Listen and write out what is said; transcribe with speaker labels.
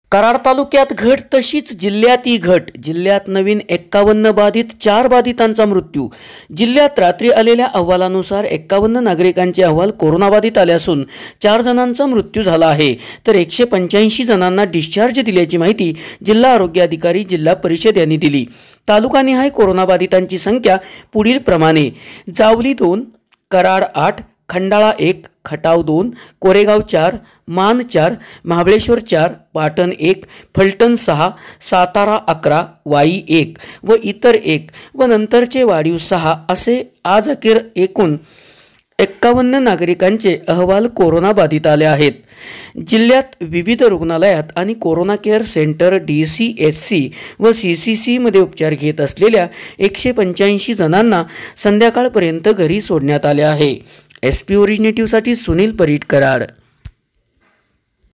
Speaker 1: कराड तालुक्यात घट तशीच जिल्ह्यातही घट। जिल्ह्यात नवीन 51 बाधित, 4 बाधितांचा मृत्यू। जिल्ह्यात रात्री आलेल्या अहवालानुसार 51 नागरिकांचे अहवाल कोरोनाबाधित आले असून 4 जणांचा मृत्यू झाला आहे, तर 185 जणांना डिस्चार्ज दिल्याची माहिती जिल्हा आरोग्य अधिकारी जिल्हा परिषद यांनी दिली। तालुकानिहाय कोरोनाबाधितांची संख्या पुढील प्रमाणे: जावली 2, कराड 8, खंडाळा 1, खटाव 2, कोरेगाव 4, मान 4, महाबळेश्वर 4, पाटण 1, फलटण 6, सातारा 11, वाई 1 व इतर 1 व नंतरचे वाढीव 6 असे आज अखेर एकूण 51 नागरिकांचे अहवाल कोरोनाबाधित आले आहेत। जिल्ह्यात विविध रुग्णालयात आणि कोरोना केअर सेंटर, DCHC व CCC मध्ये उपचार घेत असलेल्या 185 जणांना संध्याकाळपर्यंत घरी सोडण्यात आले आहे। SP ओरिजिनेटिव्हसाठी सुनील परीट, कराड।